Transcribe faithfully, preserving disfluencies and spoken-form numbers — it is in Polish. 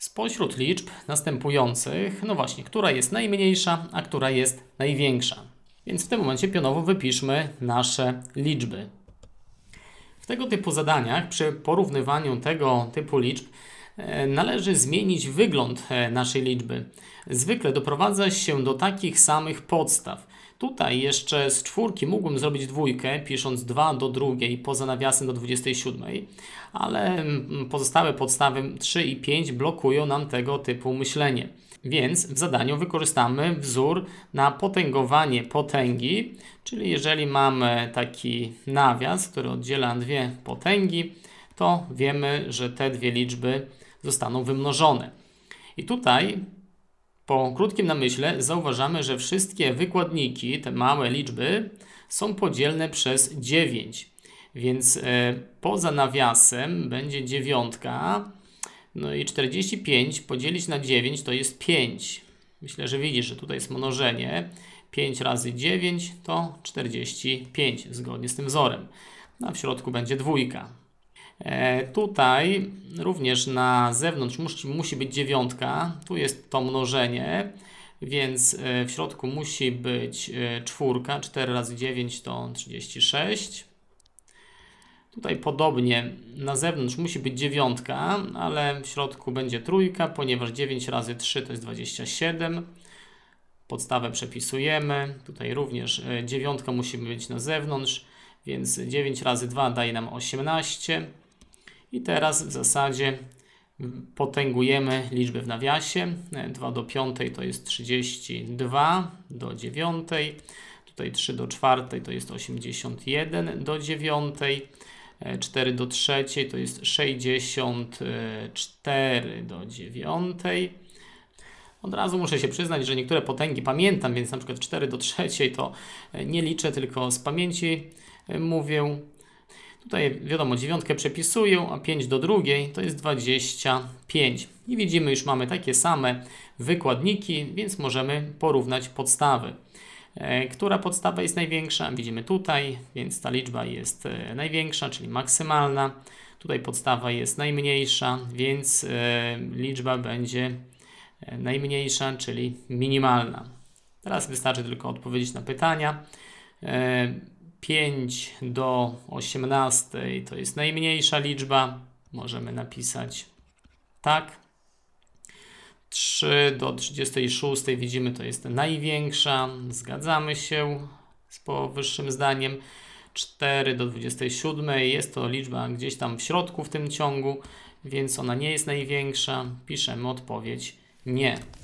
Spośród liczb następujących, no właśnie, która jest najmniejsza, a która jest największa. Więc w tym momencie pionowo wypiszmy nasze liczby. W tego typu zadaniach, przy porównywaniu tego typu liczb, należy zmienić wygląd naszej liczby. Zwykle doprowadza się do takich samych podstaw. Tutaj jeszcze z czwórki mógłbym zrobić dwójkę, pisząc dwa do drugiej poza nawiasem do dwudziestej siódmej, ale pozostałe podstawy trzy i pięć blokują nam tego typu myślenie. Więc w zadaniu wykorzystamy wzór na potęgowanie potęgi, czyli jeżeli mamy taki nawias, który oddziela dwie potęgi, to wiemy, że te dwie liczby zostaną wymnożone. I tutaj po krótkim namyśle zauważamy, że wszystkie wykładniki, te małe liczby, są podzielne przez dziewięć. Więc e, poza nawiasem będzie dziewiątka. No i czterdzieści pięć podzielić na dziewięć to jest pięć. Myślę, że widzisz, że tutaj jest mnożenie. pięć razy dziewięć to czterdzieści pięć, zgodnie z tym wzorem. A w środku będzie dwójka. E, tutaj również na zewnątrz musi, musi być dziewiątka. Tu jest to mnożenie, więc e, w środku musi być e, czwórka. cztery razy dziewięć to trzydzieści sześć. Tutaj podobnie na zewnątrz musi być dziewiątka, ale w środku będzie trójka, ponieważ dziewięć razy trzy to jest dwadzieścia siedem. Podstawę przepisujemy. Tutaj również e, dziewiątka musi być na zewnątrz, więc dziewięć razy dwa daje nam osiemnaście. I teraz w zasadzie potęgujemy liczby w nawiasie. dwa do piątej to jest trzydzieści dwa do dziewiątej. Tutaj trzy do czwartej to jest osiemdziesiąt jeden do dziewiątej. cztery do trzeciej to jest sześćdziesiąt cztery do dziewiątej. Od razu muszę się przyznać, że niektóre potęgi pamiętam, więc na przykład cztery do trzeciej to nie liczę, tylko z pamięci mówię. Tutaj wiadomo, dziewiątkę przepisuję, a pięć do drugiej to jest dwadzieścia pięć. I widzimy, już mamy takie same wykładniki, więc możemy porównać podstawy. E, która podstawa jest największa? Widzimy tutaj, więc ta liczba jest e, największa, czyli maksymalna. Tutaj podstawa jest najmniejsza, więc e, liczba będzie e, najmniejsza, czyli minimalna. Teraz wystarczy tylko odpowiedzieć na pytania. E, pięć do osiemnastej to jest najmniejsza liczba. Możemy napisać tak. trzy do trzydziestej szóstej widzimy, to jest największa. Zgadzamy się z powyższym zdaniem. cztery do dwudziestej siódmej jest to liczba gdzieś tam w środku w tym ciągu, więc ona nie jest największa. Piszemy odpowiedź nie.